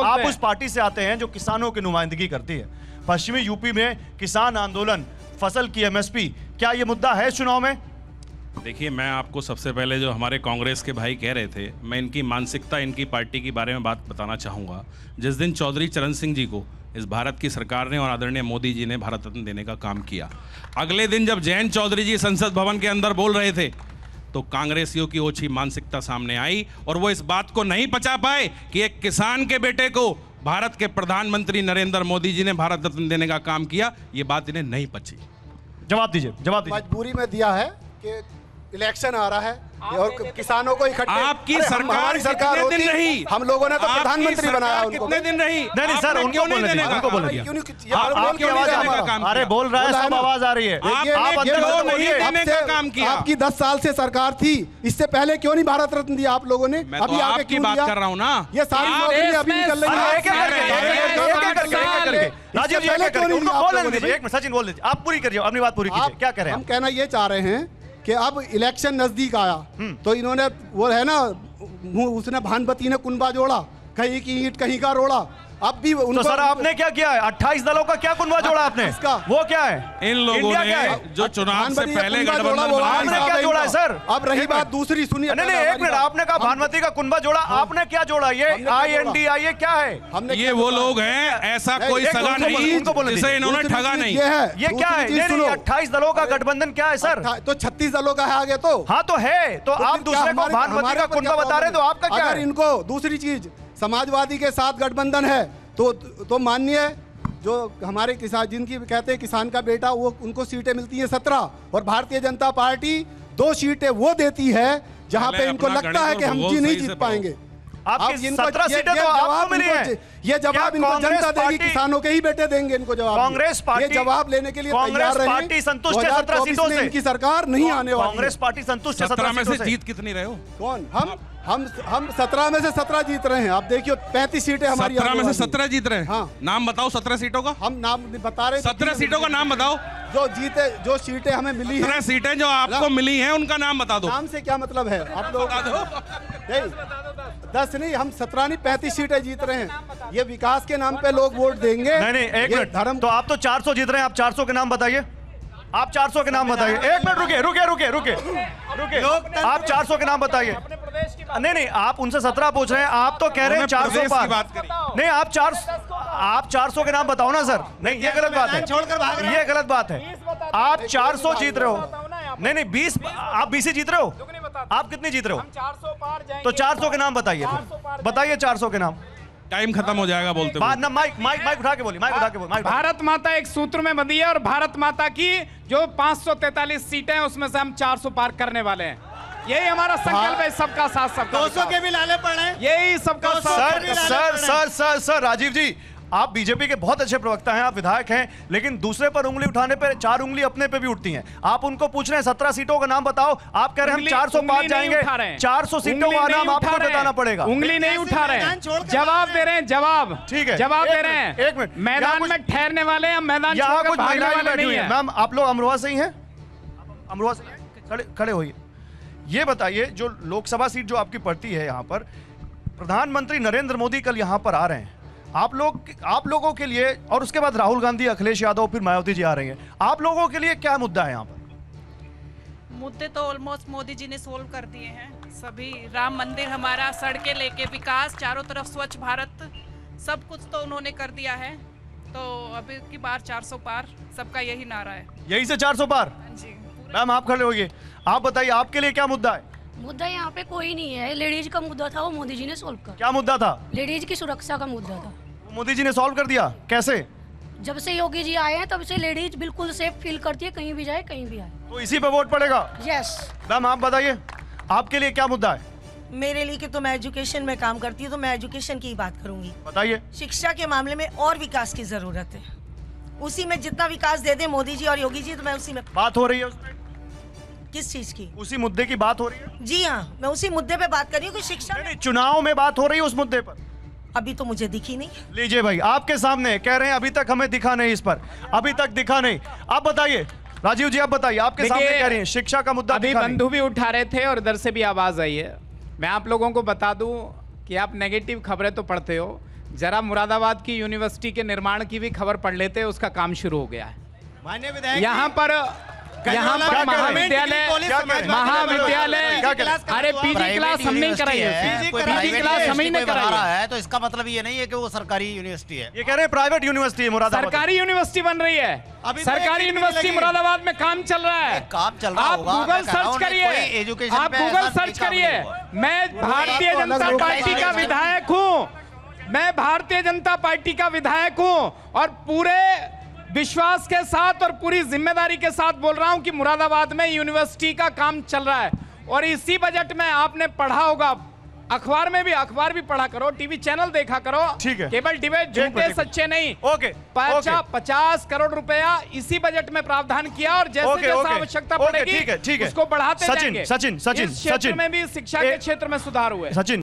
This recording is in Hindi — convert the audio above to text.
आप उस पार्टी से आते हैं जो किसानों की नुमाइंदगी करती है। पश्चिमी यूपी में किसान आंदोलन, फसल की एमएसपी, क्या ये मुद्दा है चुनाव में? देखिए, मैं आपको सबसे पहले जो हमारे कांग्रेस के भाई कह रहे थे, मैं इनकी मानसिकता, इनकी पार्टी के बारे में बात बताना चाहूँगा। जिस दिन चौधरी चरण सिंह जी को इस भारत की सरकार ने और आदरणीय मोदी जी ने भारत रत्न देने का काम किया, अगले दिन जब जयंत चौधरी जी संसद भवन के अंदर बोल रहे थे तो कांग्रेसियों की ओछी मानसिकता सामने आई और वो इस बात को नहीं पचा पाए कि एक किसान के बेटे को भारत के प्रधानमंत्री नरेंद्र मोदी जी ने भारत रत्न देने का काम किया। ये बात इन्हें नहीं पची। जवाब दीजिए, जवाब दीजिए। मजबूरी में दिया है कि इलेक्शन आ रहा है और किसानों को इकट्ठे, आपकी सरकार हमारी सरकार कितने दिन रही? हम लोगों ने तो प्रधानमंत्री बनाया उनको। कितने दिन रही? नहीं सर, उनको बोलने दीजिए, उनको बोलने दीजिए। आपकी आवाज अरे बोल रहा है, सब आवाज आ रही है। आप अंदर नहीं देने का काम किया। आपकी 10 साल से सरकार थी, इससे पहले क्यों नहीं भारत रत्न दिया आप लोगों ने? अभी आपकी बात कर रहा हूँ ना। ये सारी नौकरी अभी निकल रही है। राजीव जी उनको बोलने दीजिए, एक मिनट सचिन बोल दीजिए, आप पूरी करिए, अपनी बात पूरी कीजिए। क्या कह रहे हैं? हम कहना ये चाह रहे हैं कि अब इलेक्शन नजदीक आया तो इन्होंने वो है ना, उसने भानवती ने कुनबा जोड़ा, कहीं की ईंट कहीं का रोड़ा। अब भी तो सर आपने क्या किया है? 28 दलों का क्या कुनबा जोड़ा आपने? वो क्या है? इन लोगों ने जो चुनाव से पहले गठबंधन आपने क्या जोड़ा है सर? अब रही बात दूसरी, सुनिए। नहीं नहीं, एक मिनट, आपने कहा भानवती का कुनबा जोड़ा, आपने क्या जोड़ा? ये INDI ये क्या है? ये वो लोग हैं, ऐसा कोई सगा नहीं जिसे इन्होंने ठगा नहीं। ये क्या है? 28 दलों का गठबंधन क्या है सर? तो 36 दलों का है आगे तो। हाँ तो है, तो आप दूसरे को भानवती का कुनबा बता रहे, तो आपका क्या है? इनको दूसरी चीज, समाजवादी के साथ गठबंधन है तो माननीय जो हमारे किसान, जिनकी कहते हैं किसान का बेटा, वो उनको सीटें मिलती हैं 17, और भारतीय जनता पार्टी 2 सीटें वो देती है जहां पे इनको लगता है कि हम नहीं जीत पाएंगे। आपकी 17 सीटें तो आपको मिली हैं। ये जवाब इनको जनता देगी, किसानों के ही बेटे देंगे इनको जवाब। कांग्रेस पार्टी ये जवाब लेने के लिए तैयार रहे। पार्टी संतुष्ट है 17 सीटों से। इनकी सरकार नहीं आने वाली। कांग्रेस पार्टी संतुष्ट है 17 में से जीत कितनी रहे हो? कौन? हम 17 में से 17 जीत रहे हैं। आप देखिए 35 सीटें हमारी। 17 में से 17 जीत रहे हैं। हाँ। नाम बताओ 17 सीटों का। हम नाम बता रहे हैं। 17 सीटों का नाम बताओ जो जीते, जो सीटें हमें मिली हैं। 17 सीटें जो आपको मिली हैं उनका नाम बता दो। नाम से क्या मतलब है आप लोग? बता दो। नहीं 10 नहीं, हम 17 नहीं 35 सीटें जीत रहे हैं। ये विकास के नाम पे लोग वोट देंगे। नहीं नहीं, एक मिनट, धर्म तो आप तो 400 जीत रहे हैं, आप 400 के नाम बताइए। आप 400 के नाम बताइए। एक मिनट रुके, आप 400 के नाम बताइए। नहीं नहीं, आप उनसे 17 पूछ रहे हैं, आप तो कह रहे हैं 400 पार। नहीं, आप 400 के नाम बताओ ना सर। नहीं, ये गलत बात है, ये गलत बात है। आप 400 जीत रहे हो। नहीं नहीं, 20 आप 20 ही जीत रहे हो। आप कितनी जीत रहे हो? तो 400 के नाम बताइए, बताइए 400 के नाम। टाइम खत्म हो जाएगा बोलते बाद ना, माइक उठा के बोलिए, माइक उठा के बोलिए। भारत माता एक सूत्र में बंधी है और भारत माता की जो 543 सीटें हैं उसमें से हम 400 पार करने वाले हैं। यही हमारा संकल्प है, सबका साथ, सबका 200 के भी लाले पड़ रहे हैं। यही सबका साथ। सर राजीव जी, आप बीजेपी के बहुत अच्छे प्रवक्ता हैं, आप विधायक हैं, लेकिन दूसरे पर उंगली उठाने पर 4 उंगली अपने पे भी उठती हैं। आप उनको पूछ रहे हैं 17 सीटों का नाम बताओ, आप कह रहे हैं हम 400 पार जाएंगे। 400 सीटों का नाम आपको बताना पड़ेगा। उंगली नहीं उठा रहे हैं, जवाब दे रहे हैं। जवाब ठीक है, जवाब दे रहे हैं। एक मिनट, मैदान में ठहरने वाले हैं, मैदान यहाँ कुछ भागने वाले नहीं है। मैम आप लोग अमरोहा से ही हैं? अमरोहा से खड़े होइए। ये बताइए, जो लोकसभा सीट जो आपकी पड़ती है यहाँ पर, प्रधानमंत्री नरेंद्र मोदी कल यहाँ पर आ रहे हैं। आप लोगों के लिए, और उसके बाद राहुल गांधी, अखिलेश यादव, फिर मायावती जी आ रही हैं। आप लोगों के लिए क्या मुद्दा है यहाँ पर? मुद्दे तो ऑलमोस्ट मोदी जी ने सोल्व कर दिए हैं सभी। राम मंदिर हमारा, सड़कें लेके विकास, चारों तरफ स्वच्छ भारत, सब कुछ तो उन्होंने कर दिया है। तो अभी की बार 400 पार, सबका यही नारा है। यही से 400 पार? जी। मैम आप खड़े होइए, आप बताइए आपके लिए क्या मुद्दा है? मुद्दा यहाँ पे कोई नहीं है। लेडीज का मुद्दा था, वो मोदी जी ने सोल्व कर। क्या मुद्दा था? लेडीज की सुरक्षा का मुद्दा था, मोदी जी ने सॉल्व कर दिया। कैसे? जब से योगी जी आए हैं तब से लेडीज बिल्कुल सेफ फील करती है, कहीं भी जाए कहीं भी आए। तो इसी पे वोट पड़ेगा? यस। मैम आप बताइए आपके लिए क्या मुद्दा है? मेरे लिए कि तो मैं एजुकेशन में काम करती हूँ, तो मैं एजुकेशन की ही बात करूंगी। बताइए। शिक्षा के मामले में और विकास की जरूरत है। उसी में जितना विकास दे दे मोदी जी और योगी जी, तो मैं उसी में। बात हो रही है उसमें? किस चीज की? उसी मुद्दे की बात हो रही है? जी हाँ, मैं उसी मुद्दे पे बात कर रही हूँ कि शिक्षा। नहीं, चुनाव में बात हो रही है उस मुद्दे पर। अभी तो मुझे दिखी नहीं। लीजिए भाई, आपके सामने कह रहे हैं अभी तक हमें दिखा नहीं, इस पर अभी तक दिखा नहीं। आप बताइए राजीव जी, आप बताइए, आपके सामने कह रही हैं शिक्षा का मुद्दा अभी बंधु भी उठा रहे थे और इधर से भी आवाज आई है। मैं आप लोगों को बता दूं कि आप नेगेटिव खबरें तो पढ़ते हो, जरा मुरादाबाद की यूनिवर्सिटी के निर्माण की भी खबर पढ़ लेते हैं, उसका काम शुरू हो गया है। माननीय विधायक, यहाँ पर महाविद्यालय अरे पीजी क्लास हम नहीं कराई है, पीजी क्लास हम ही नहीं कराई है, तो इसका मतलब ये नहीं है कि वो सरकारी यूनिवर्सिटी है। ये कह रहे हैं प्राइवेट यूनिवर्सिटी है मुरादाबाद। सरकारी यूनिवर्सिटी बन रही है, सरकारी यूनिवर्सिटी मुरादाबाद में काम चल रहा है। काम चल रहा आप होगा, गूगल सर्च करिए, आप गूगल सर्च करिए। मैं भारतीय जनता पार्टी का विधायक हूँ, मैं भारतीय जनता पार्टी का विधायक हूँ और पूरे विश्वास के साथ और पूरी जिम्मेदारी के साथ बोल रहा हूं कि मुरादाबाद में यूनिवर्सिटी का काम चल रहा है। और इसी बजट में आपने पढ़ा होगा, अखबार में भी, अखबार भी पढ़ा करो, टीवी चैनल देखा करो, ठीक है, केवल डिबेट झूठे सच्चे नहीं। ओके, 50 करोड़ रुपया इसी बजट में प्रावधान किया और जैसे जैसे आवश्यकता पड़ेगी उसको बढ़ाते जाएंगे। सचिन इस क्षेत्र में भी शिक्षा के क्षेत्र में सुधार हुए। सचिन